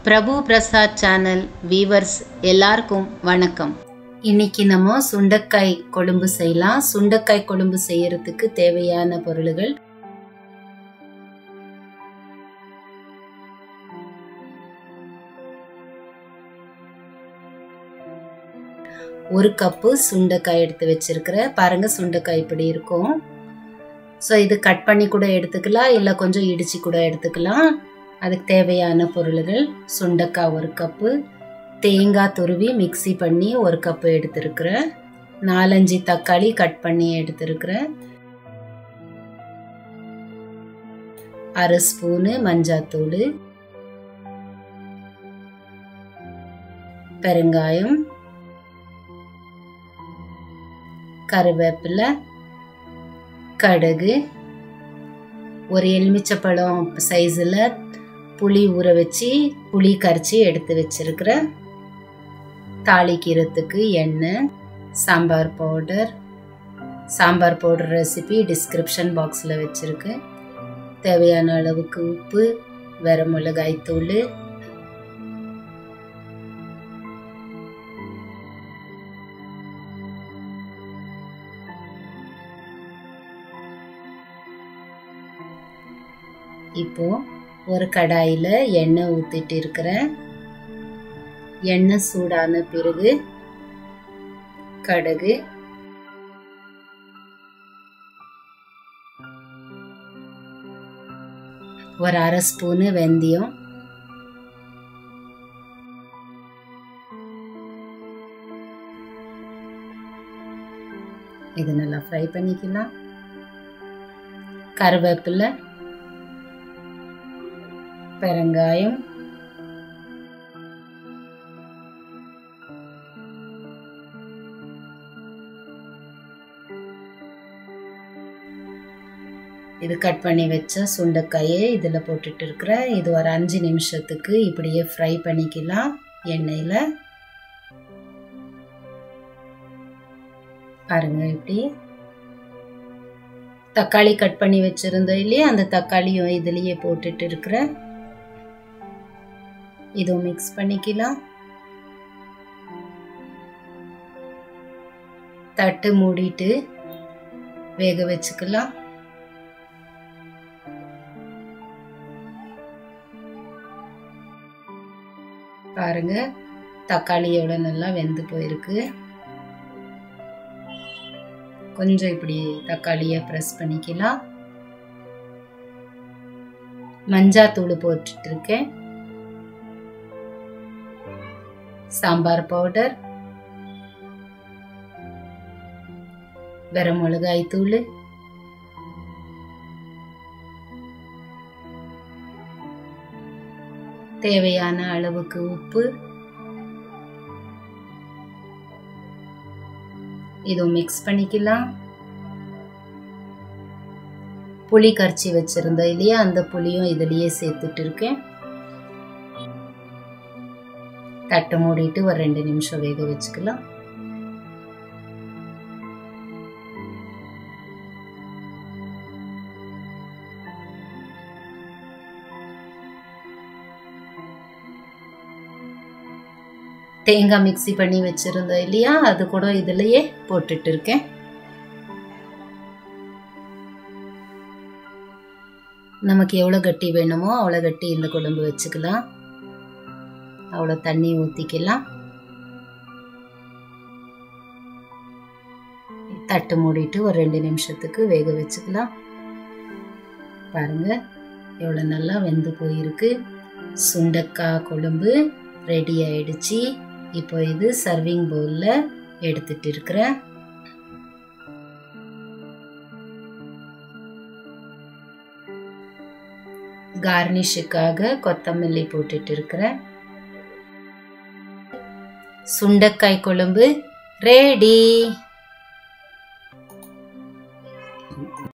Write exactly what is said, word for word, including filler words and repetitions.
பிரபு Prasad channel viewers எல்லாருக்கும் வணக்கம். இன்னைக்கு நம்ம சுண்டைக்காய் கொழும்பு செய்யலாம். சுண்டைக்காய் கொழும்பு செய்யறதுக்கு தேவையான பொருள்கள்: ஒரு கப்பு சுண்டைக்காய் எடுத்து வச்சிருக்கிறேன். பாருங்க சுண்டைக்காய் இப்படி இருக்கும். ஸோ இது கட் பண்ணி கூட எடுத்துக்கலாம், இல்லை கொஞ்சம் இடிச்சு கூட எடுத்துக்கலாம். அதுக்கு தேவையான பொருள்கள்: சுண்டைக்காய் ஒரு கப்பு, தேங்காய் துருவி மிக்சி பண்ணி ஒரு கப்பு எடுத்துருக்கிறேன், நாலஞ்சு தக்காளி கட் பண்ணி எடுத்துருக்கிறேன், அரை ஸ்பூனு மஞ்சாத்தூள், பெருங்காயம், கருவேப்பிலை, கடுகு, ஒரு எலுமிச்சப்பழம் சைஸில் புளி ஊற வச்சு புளி கரைச்சி எடுத்து வச்சிருக்கிறேன், தாளிக்கிறதுக்கு எண்ணெய், sambar powder. Sambar powder recipe description பாக்ஸில் வச்சுருக்கு. தேவையான அளவுக்கு உப்பு, வர மிளகாய் தூள், இப்போ ஒரு கடாயில் எண்ணெய் ஊற்றிட்டு இருக்கிறேன். எண்ணெய் சூடான பிறகு கடுகு, ஒரு அரை ஸ்பூனு வெந்தயம், இது நல்லா ஃப்ரை பண்ணிக்கலாம். கருவேப்பிலை, பெருங்காயம், இது கட் பண்ணி வச்ச சுண்டைக்காயை இதில் போட்டுட்டு இருக்கிறேன். இது ஒரு அஞ்சு நிமிஷத்துக்கு இப்படியே ஃப்ரை பண்ணிக்கலாம் எண்ணெயில். பாருங்க இப்படி. தக்காளி கட் பண்ணி வச்சிருந்தோம் இல்லையா, அந்த தக்காளியும் இதுலேயே போட்டுட்டு இருக்கிறேன். இதுவும் மிக்ஸ் பண்ணிக்கலாம். தட்டு மூடிட்டு வேக வச்சுக்கலாம். பாருங்க தக்காளியோட நல்லா வெந்து போயிருக்கு. கொஞ்சம் இப்படி தக்காளியை ப்ரெஸ் பண்ணிக்கலாம். மஞ்சாத்தூள் போட்டுட்டு இருக்கேன், சாம்பார் பவுடர், வர மிளகாய் தூள், தேவையான அளவுக்கு உப்பு, இதுவும் மிக்ஸ் பண்ணிக்கலாம். புளி கரைச்சி வச்சிருந்தோம் இல்லையா, அந்த புளியும் இதுலயே சேர்த்துட்டு இருக்கேன். தட்டை மூடிட்டு ஒரு ரெண்டு நிமிஷம் வேக வச்சுக்கலாம். தேங்காய் மிக்சி பண்ணி வச்சிருந்தோம் இல்லையா, அது கூட இதுலயே போட்டுட்டு இருக்கேன். நமக்கு எவ்வளோ கட்டி வேணுமோ அவ்வளோ கட்டி இந்த குழம்பு வச்சுக்கலாம். அவ்வளோ தண்ணி ஊற்றிக்கலாம். தட்டு மூடிட்டு ஒரு ரெண்டு நிமிஷத்துக்கு வேக வச்சுக்கலாம். பாருங்க எவ்வளோ நல்லா வெந்து போயிருக்கு. சுண்டைக்காய் குழம்பு ரெடி ஆயிடுச்சு. இப்போ இது சர்விங் பவுலில் எடுத்துட்டு இருக்கிறேன். கார்னிஷுக்காக கொத்தமல்லி போட்டுட்டு இருக்கிறேன். சுண்டைக்காய் குழம்பு ரெடி.